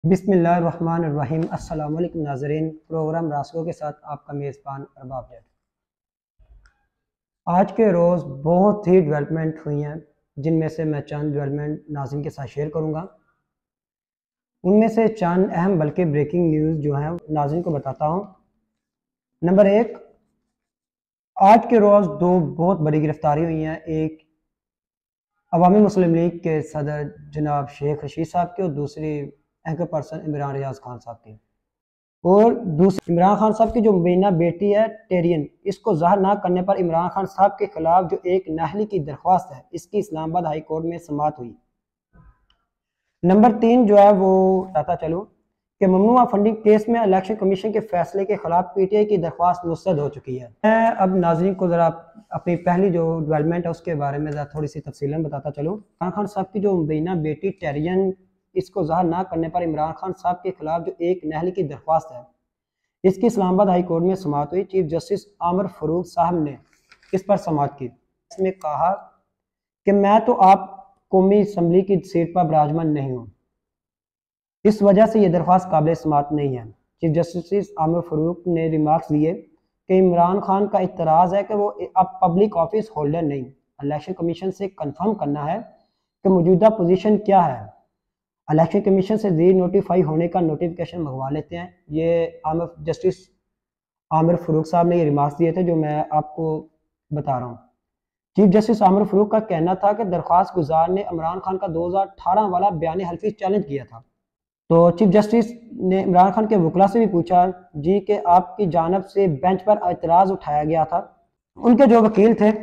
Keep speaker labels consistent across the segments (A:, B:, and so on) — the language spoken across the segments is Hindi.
A: बिस्मिल्लाहिर्रहमानिर्रहीम। अस्सलाम वालेकुम नाज़रीन। प्रोग्राम रास्को के साथ आपका मेज़बान अरबाब जैद। आज के रोज़ बहुत ही डेवलपमेंट हुई हैं, जिनमें से मैं चंद डेवलपमेंट नाज़रीन के साथ शेयर करूंगा। उनमें से चंद अहम बल्कि ब्रेकिंग न्यूज़ जो हैं नाज़रीन को बताता हूं। नंबर एक, आज के रोज़ दो बहुत बड़ी गिरफ्तारी हुई हैं। एक अवामी मुस्लिम लीग के सदर जनाब शेख रशीद साहब की और दूसरी एंकर पर्सन इमरान रियाज खान साहब की। और दूसरी इमरान खान साहब की जो मुबीना बेटी है टेरियन, इसको ज़ाहिर ना करने पर इमरान खान साहब के खिलाफ जो एक नाहली की दरख्वास्त है, इसकी इस्लामाबाद हाई कोर्ट में समाअत हुई। नंबर 3 जो है वो बताता चलूँ कि ममनुआ फंडिंग केस में इलेक्शन कमीशन के फैसले के खिलाफ पीटीआई की दरख्वास्त मुस्तरद हो चुकी है। मैं अब नाज़रीन को ज़रा अपनी पहली जो डेवलपमेंट है उसके बारे में ज़रा थोड़ी सी तफसीलन बताता चलूँ। इमरान खान साहब की जो मुबीना बेटी टेरियन, इसको ज़ाहिर ना करने पर इमरान खान साहब के खिलाफ जो एक नाहली की दरख्वास्त है, इसकी इस्लामाबाद हाई कोर्ट में समाअत हुई। चीफ जस्टिस आमिर फरूक साहब ने इस पर समाअत की। इसमें कहा कि मैं तो आप कौमी असम्बली की सीट पर विराजमान नहीं हूँ, इस वजह से ये दरख्वास्त काबिल समाअत नहीं है। चीफ जस्टिस आमिर फरूक ने रिमार्क्स दिए कि इमरान खान का इतराज़ है कि वो अब पब्लिक ऑफिस होल्डर नहीं, इलेक्शन कमीशन से कंफर्म करना है कि मौजूदा पोजीशन क्या है। इलेक्शन कमीशन से री नोटिफाई होने का नोटिफिकेशन मंगवा लेते हैं। ये जस्टिस आमिर फरूक साहब ने ये रिमार्क्स दिए थे जो मैं आपको बता रहा हूँ। चीफ जस्टिस आमिर फरूक का कहना था कि दरख्वास्त गुजार ने इमरान खान का 2018 वाला बयान हल्फी चैलेंज किया था। तो चीफ जस्टिस ने इमरान खान के वकला से भी पूछा जी कि आपकी जानब से बेंच पर एतराज़ उठाया गया था। उनके जो वकील थे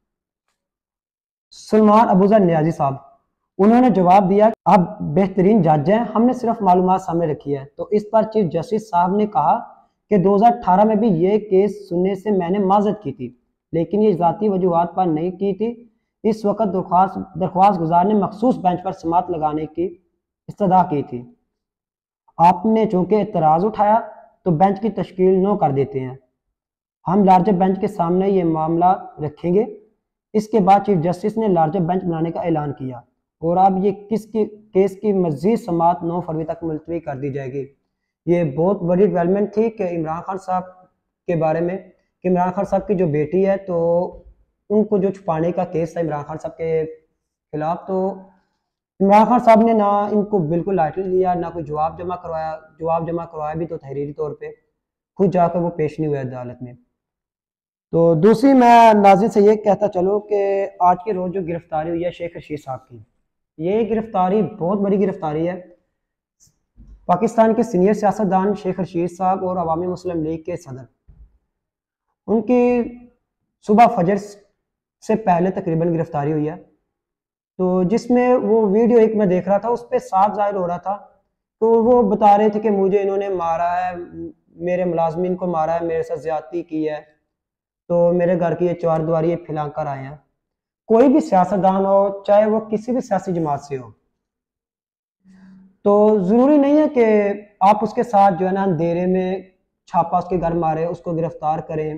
A: सलमान अबूजर नियाजी साहब, उन्होंने जवाब दिया आप बेहतरीन जज हैं, हमने सिर्फ मालूमात सामने रखी है। तो इस पर चीफ जस्टिस साहब ने कहा कि 2018 में भी ये केस सुनने से मैंने माजरत की थी, लेकिन ये ज़ाती वजूहात पर नहीं की थी। इस वक्त दरख्वास्त गुजार ने मखसूस बेंच पर समाअत लगाने की इस्तदा की थी। आपने चूंकि एतराज़ उठाया तो बेंच की तश्कील नो कर देते हैं। हम लार्जर बेंच के सामने ये मामला रखेंगे। इसके बाद चीफ जस्टिस ने लार्जर बेंच बनाने का ऐलान किया और अब ये केस की मजीद समाअत 9 फरवरी तक मुलतवी कर दी जाएगी। ये बहुत बड़ी डेवलपमेंट थी कि इमरान खान साहब के बारे में, कि इमरान खान साहब की जो बेटी है तो उनको जो छुपाने का केस था इमरान खान साहब के खिलाफ, तो इमरान खान साहब ने ना इनको बिल्कुल लाइटली लिया, ना कोई जवाब जमा करवाया। जवाब जमा करवाया भी तो तहरीरी तौर पे, खुद जाकर वो पेश नहीं हुए अदालत में। तो दूसरी मैं नाज़रीन से ये कहता चलूँ कि आज के रोज़ जो गिरफ्तारी हुई है शेख रशीद साहब की, ये गिरफ्तारी बहुत बड़ी गिरफ्तारी है। पाकिस्तान के सीनियर सियासतदान शेख रशीद साहब और अवामी मुस्लिम लीग के सदर, उनकी सुबह फजर से पहले तकरीबन गिरफ्तारी हुई है। तो जिसमें वो वीडियो एक मैं देख रहा था, उस पर साफ जाहिर हो रहा था, तो वो बता रहे थे कि मुझे इन्होंने मारा है, मेरे मुलाजमीन को मारा है, मेरे साथ ज्यादती की है, तो मेरे घर की ये चार दीवारी फैला कर आए हैं। कोई भी सियासतदान हो, चाहे वो किसी भी सियासी जमात से हो, तो जरूरी नहीं है कि आप उसके साथ जो है ना अंधेरे में छापा उसके घर मारे, उसको गिरफ्तार करें।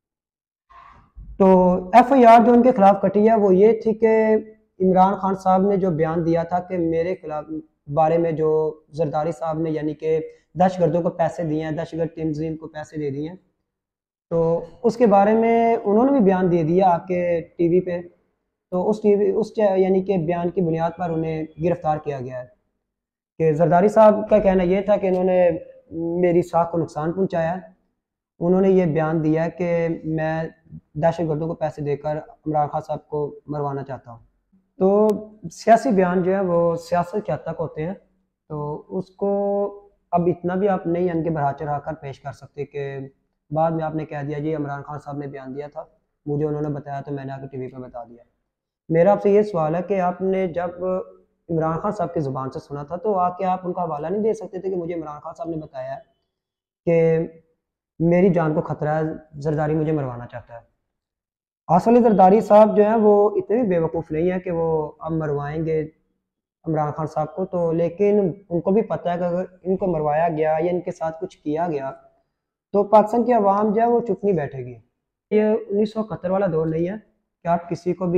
A: तो एफआईआर जो उनके खिलाफ कटी है वो ये थी कि इमरान खान साहब ने जो बयान दिया था कि मेरे खिलाफ बारे में जो जरदारी साहब ने यानी कि दहशतगर्दों को पैसे दिए हैं, दहशतगर्द तंजीम को पैसे दे दिए हैं, तो उसके बारे में उन्होंने भी बयान दे दिया आके टीवी पे। तो उस यानी कि बयान की बुनियाद पर उन्हें गिरफ्तार किया गया है। कि जरदारी साहब का कहना यह था कि इन्होंने मेरी साख को नुकसान पहुंचाया है। उन्होंने ये बयान दिया कि मैं दहशतगर्दों को पैसे देकर इमरान खान साहब को मरवाना चाहता हूँ। तो सियासी बयान जो है वो सियासत के हद तक होते हैं, तो उसको अब इतना भी आप नहीं अनके बढ़ा चढ़ा कर पेश कर सकते कि बाद में आपने कह दिया जी इमरान खान साहब ने बयान दिया था, मुझे उन्होंने बताया तो मैंने आकर टीवी पर बता दिया। मेरा आपसे ये सवाल है कि आपने जब इमरान खान साहब की ज़ुबान से सुना था तो आके आप उनका हवाला नहीं दे सकते थे कि मुझे इमरान खान साहब ने बताया है कि मेरी जान को खतरा है, जरदारी मुझे मरवाना चाहता है। असली जरदारी साहब जो है वो इतने बेवकूफ़ नहीं है कि वो अब मरवाएंगे इमरान खान साहब को, तो लेकिन उनको भी पता है कि अगर इनको मरवाया गया या इनके साथ कुछ किया गया तो पाकिस्तान की आवाम जो है वो चुप नहीं बैठेगी। ये 1971 वाला दौर नहीं है कि आप किसी को भी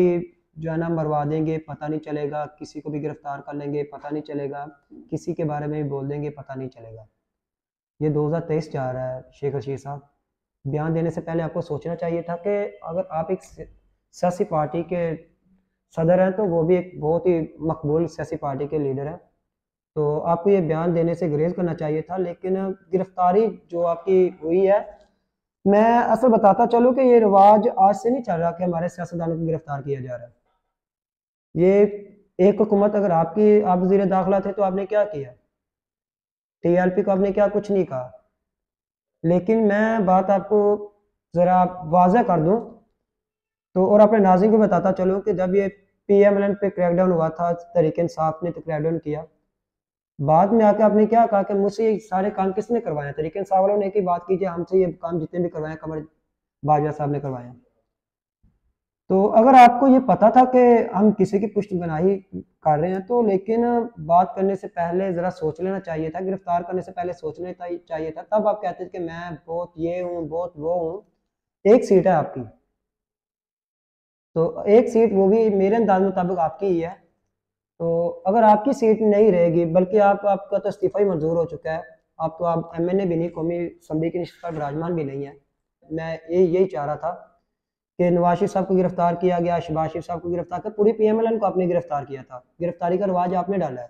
A: जो है ना मरवा देंगे, पता नहीं चलेगा, किसी को भी गिरफ्तार कर लेंगे, पता नहीं चलेगा, किसी के बारे में भी बोल देंगे, पता नहीं चलेगा। ये 2023 जा रहा है शेख रशीद साहब। बयान देने से पहले आपको सोचना चाहिए था कि अगर आप एक सियासी पार्टी के सदर हैं तो वो भी एक बहुत ही मकबूल सियासी पार्टी के लीडर हैं, तो आपको ये बयान देने से गुरेज करना चाहिए था। लेकिन गिरफ्तारी जो आपकी हुई है, मैं असल बताता चलूँ कि ये रिवाज आज से नहीं चल रहा कि हमारे सियासतदानों को गिरफ्तार किया जा रहा है। ये एक हुकूमत अगर आप वज़ीर दाखिला थे तो आपने क्या किया, टीआरपी को आपने क्या कुछ नहीं कहा। लेकिन मैं बात आपको ज़रा वाज़ह कर दूं तो, और अपने नाज़रीन को बताता चलूं कि जब ये पीएमएलएन पे क्रैकडाउन हुआ था, तहरीक इंसाफ ने तो क्रैकडाउन किया, बाद में आके आपने क्या कहा कि मुझसे ये सारे काम किसने करवाए। तहरीक इंसाफ वालों ने एक ही बात की कि हमसे ये काम जितने भी करवाए कमर बाजवा साहब ने करवाए। तो अगर आपको ये पता था कि हम किसी की पुष्टबनाही कर रहे हैं तो, लेकिन बात करने से पहले ज़रा सोच लेना चाहिए था, गिरफ्तार करने से पहले सोच लेना चाहिए था। तब आप कहते थे कि मैं बहुत ये हूँ, बहुत वो हूँ। एक सीट है आपकी, तो एक सीट वो भी मेरे अंदाज मुताबिक आपकी ही है। तो अगर आपकी सीट नहीं रहेगी, बल्कि आपका तो इस्तीफा ही मंजूर हो चुका है, आप एमएनए भी नहीं, कौमी असम्बली की निश्चित पर विराजमान भी नहीं है। मैं यही चाह रहा था कि नवाज शरीफ साहब को गिरफ्तार किया गया, शहबाज शरीफ साहब को गिरफ्तार किया, पूरी पीएमएलएन को आपने गिरफ्तार किया था। गिरफ्तारी का रवाज आपने डाला है।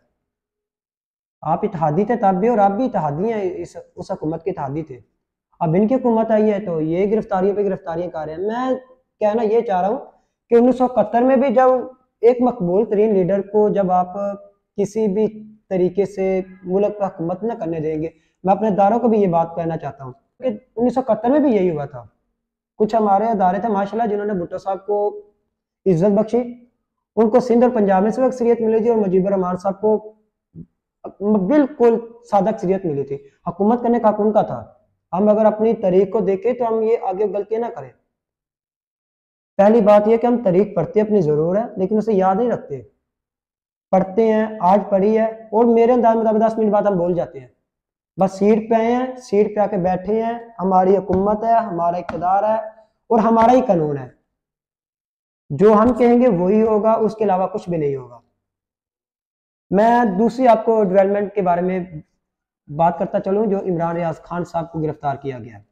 A: आप इत्तेहादी थे तब भी, और आप भी इत्तेहादी हैं, उस हुकूमत के इत्तेहादी थे। अब इनकी हुकूमत आई है तो ये गिरफ्तारियों पे गिरफ्तारियां कर रहे हैं। मैं कहना ये चाह रहा हूँ कि 1971 में भी जब एक मकबूल तरीन लीडर को जब आप किसी भी तरीके से मुल्क पर हुकूमत न करने देंगे, मैं अपने दारों को भी ये बात कहना चाहता हूँ कि 1971 में भी यही हुआ था। कुछ हमारे अदारे थे माशाल्लाह जिन्होंने भुट्टो साहब को इज्जत बख्शी, उनको सिंध और पंजाब में से अक्सरियत मिली थी, और मुजीबुर रहमान साहब को बिल्कुल सादा अक्सरियत मिली थी। हुकूमत करने का हक उनका था। हम अगर अपनी तरीक को देखें तो हम ये आगे गलतियां ना करें। पहली बात यह कि हम तरीक पढ़ते अपनी जरूर है, लेकिन उसे याद नहीं रखते। पढ़ते हैं, आज पढ़ी है, और मेरे अंदाज में 10 मिनट बाद हम भूल जाते हैं। बस सीट पे आए हैं, सीट पे आके बैठे हैं, हमारी हुकूमत है, हमारा इक़्तिदार है और हमारा ही कानून है, जो हम कहेंगे वही होगा, उसके अलावा कुछ भी नहीं होगा। मैं दूसरी आपको डेवलपमेंट के बारे में बात करता चलूं, जो इमरान रियाज खान साहब को गिरफ्तार किया गया।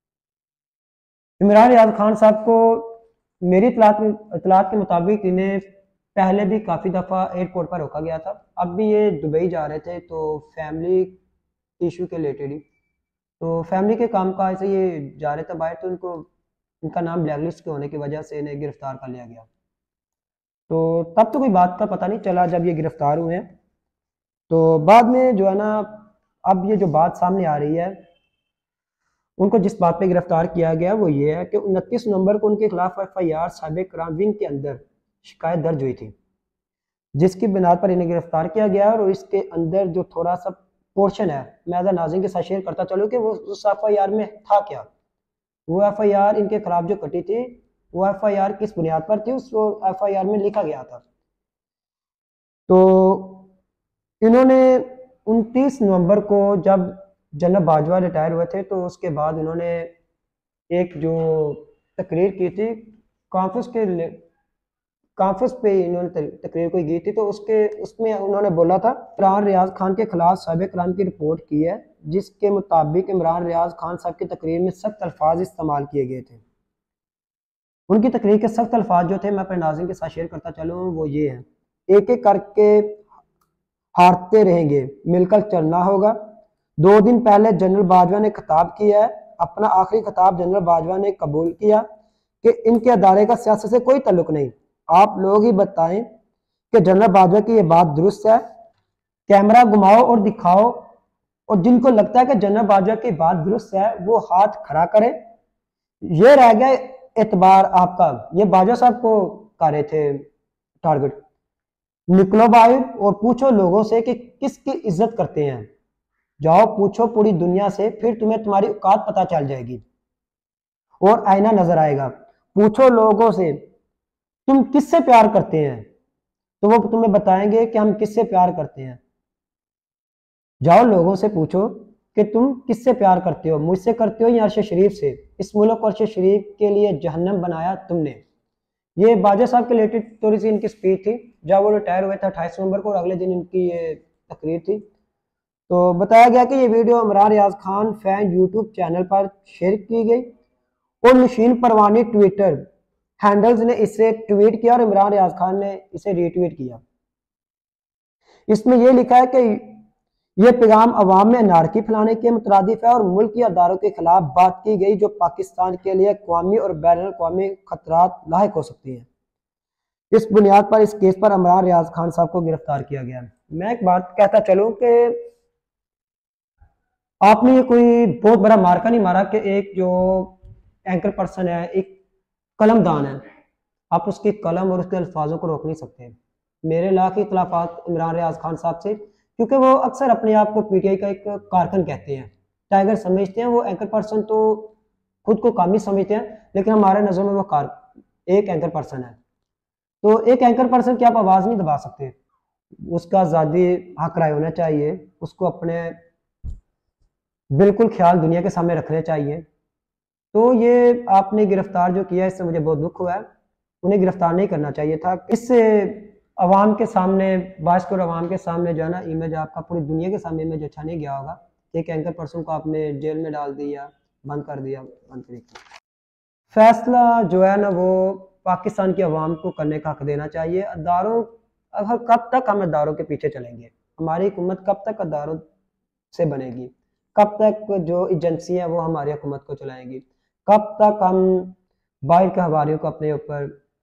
A: इमरान रियाज खान साहब को मेरी इतलात के मुताबिक इन्हें पहले भी काफ़ी दफ़ा एयरपोर्ट पर रोका गया था। अब भी ये दुबई जा रहे थे, तो फैमिली इशू के रिलेटेड ही, तो फैमिली के काम काज से ये जा रहे थे बाहर, तो इनका नाम ब्लैकलिस्ट के होने की वजह से इन्हें गिरफ्तार कर लिया गया। तो तब तो कोई बात का पता नहीं चला जब ये गिरफ्तार हुए हैं। तो बाद में जो है ना, अब ये जो बात सामने आ रही है, उनको जिस बात पे गिरफ्तार किया गया वो ये है कि 29 नवंबर को उनके खिलाफ FIR साबिक क्राइम विंग के अंदर शिकायत दर्ज हुई थी, जिसकी बिना पर इन्हें गिरफ्तार किया गया। और इसके अंदर जो थोड़ा सा पोर्शन है, मैं एज नाज़रीन के साथ शेयर करता चलूँ कि वो उस FIR में था क्या। वो FIR इनके खिलाफ जो कटी थी, वो FIR किस बुनियाद पर थी, उस FIR में लिखा गया था। तो इन्होंने 29 नवंबर को जब जनरल बाजवा रिटायर हुए थे, तो उसके बाद उन्होंने एक जो तकरीर की थी कॉन्फ्रेंस पे इन्होंने तकरीर कोई की थी, तो उसमें उन्होंने बोला था इमरान रियाज खान के खिलाफ साबिक क्राइम की रिपोर्ट की है, जिसके मुताबिक इमरान रियाज खान साहब की तकरीर में सख्त अल्फाज इस्तेमाल किए गए थे। उनकी तकरीर के सख्त अल्फाज जो थे, मैं अपने नाज़रीन के साथ शेयर करता चलूँ, वो ये है, एक एक करके हारते रहेंगे, मिलकर चलना होगा। 2 दिन पहले जनरल बाजवा ने खिताब किया है, अपना आखिरी खिताब जनरल बाजवा ने कबूल किया कि इनके अदारे का सियासत से कोई ताल्लुक नहीं। आप लोग ही बताएं कि जनरल बाजवा की ये बात दुरुस्त है। कैमरा घुमाओ और दिखाओ, और जिनको लगता है कि जनरल बाजवा की बात दुरुस्त है वो हाथ खड़ा करे। ये रह गया एतबार आपका, ये बाजवा साहब को कर रहे थे टारगेट। निकलो बाहर और पूछो लोगों से कि किसकी इज्जत करते हैं। जाओ पूछो पूरी दुनिया से, फिर तुम्हें तुम्हारी औकात पता चल जाएगी और आईना नजर आएगा। पूछो लोगों से तुम किससे प्यार करते हैं, तो वो तुम्हें बताएंगे कि हम किससे प्यार करते हैं। जाओ लोगों से पूछो कि तुम किससे प्यार करते हो, मुझसे करते हो या अर्श शरीफ से। इस मुल्क को अर्श शरीफ के लिए जहन्नम बनाया तुमने, ये बाजवा साहब के रिलेटेड थोड़ी सी इनकी स्पीच थी जब वो रिटायर हुए थे 28 नवंबर को, और अगले दिन इनकी ये तकरीर थी। तो बताया गया कि ये video Imran Riaz Khan fan YouTube channel पर शेयर की गई और नशीन परवानी ट्विटर हैंडल्स ने इसे ट्वीट किया और इमरान रियाज खान ने इसे रीट्वीट किया। इसमें यह लिखा है कि यह पैगाम अवाम में अनारकी फैलाने के मुतरादिफ है और मुल्की अदारों के खिलाफ बात की गई जो पाकिस्तान के लिए कौमी और बैन अवी खतरात लायक हो सकती हैं। इस बुनियाद पर इस केस पर इमरान रियाज खान साहब को गिरफ्तार किया गया। मैं एक बात कहता चलूं कि आपने ये कोई बहुत बड़ा मार्का नहीं मारा कि एक जो एंकर पर्सन है, एक कलमदान है, आप उसकी कलम और उसके अल्फाजों को रोक नहीं सकते। मेरे लाख इख्तलाफात इमरान रियाज खान साहब से, क्योंकि वो अक्सर अपने आप को पीटीआई का एक कारकुन कहते हैं, टाइगर समझते हैं। वो एंकर पर्सन तो खुद को कामी समझते हैं, लेकिन हमारे नज़र में वो एक एंकर पर्सन है। तो एक एंकर पर्सन की आप आवाज़ नहीं दबा सकते, उसका आज़ादी हक राय होना चाहिए, उसको अपने बिल्कुल ख्याल दुनिया के सामने रखने चाहिए। तो ये आपने गिरफ्तार जो किया, इससे मुझे बहुत दुख हुआ है। उन्हें गिरफ्तार नहीं करना चाहिए था। इससे अवाम के सामने, बाइस करोड़ अवाम के सामने जो है ना, इमेज आपका पूरी दुनिया के सामने इमेज अच्छा नहीं गया होगा। एक एंकर पर्सन को आपने जेल में डाल दिया, बंद कर दिया, बंद कर दिया। फैसला जो है ना, वो पाकिस्तान की अवाम को करने का हक देना चाहिए। अदारों, कब तक हम अदारों के पीछे चलेंगे? हमारी हुकूमत कब तक अदारों से बनेगी? कब तक जो एजेंसियां वो हमारी हुकूमत को चलाएंगी? कब तक हम बाहर के हवारियों को अपने ऊपर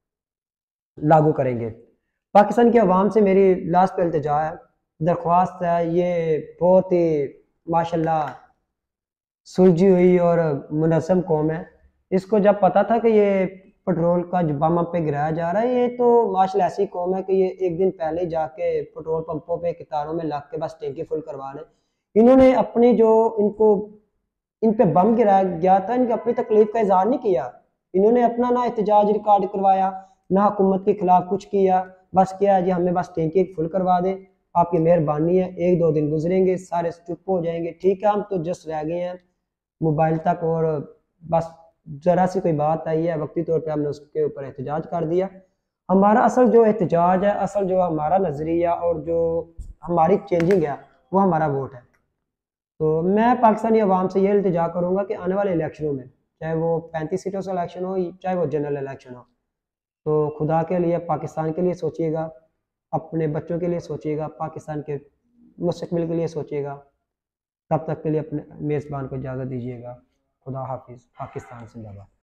A: लागू करेंगे? पाकिस्तान की आवाम से मेरी लास्ट पे इल्तिजा है, दरख्वास्त है, ये बहुत ही माशाल्लाह सुलझी हुई और मुनज़्ज़म कौम है। इसको जब पता था कि ये पेट्रोल का जो बम पे गिराया जा रहा है, ये तो माशाल्लाह ऐसी कौम है कि ये एक दिन पहले जाके पेट्रोल पंपों पे कतारों में लग के बस टैंकी फुल करवा लें। इन्होंने अपनी जो इनको इन पे बम गिराया गया था, इनकी अपनी तकलीफ का इजहार नहीं किया। इन्होंने अपना ना एहतजाज रिकॉर्ड करवाया, ना हुकूमत के खिलाफ कुछ किया। बस क्या है जी, हमें बस टैंकी फुल करवा दें, आपकी मेहरबानी है। एक दो दिन गुजरेंगे, सारे चुप हो जाएंगे, ठीक है हम तो जस्ट रह गए हैं मोबाइल तक, और बस ज़रा सी कोई बात आई है वक्ती तौर पे हमने उसके ऊपर एहतजाज कर दिया। हमारा असल जो एहतजाज है, असल जो हमारा नज़रिया और जो हमारी चेंजिंग है, वो हमारा वोट है। तो मैं पाकिस्तानी अवाम से ये इल्तिजा करूँगा कि आने वाले इलेक्शनों में, चाहे वो 35 सीटों से इलेक्शन हो, चाहे वो जनरल इलेक्शन हो, तो खुदा के लिए पाकिस्तान के लिए सोचिएगा, अपने बच्चों के लिए सोचिएगा, पाकिस्तान के मुस्तकबिल के लिए सोचिएगा। तब तक के लिए अपने मेज़बान को इजाज़त दीजिएगा। खुदा हाफिज़। पाकिस्तान जिंदाबाद।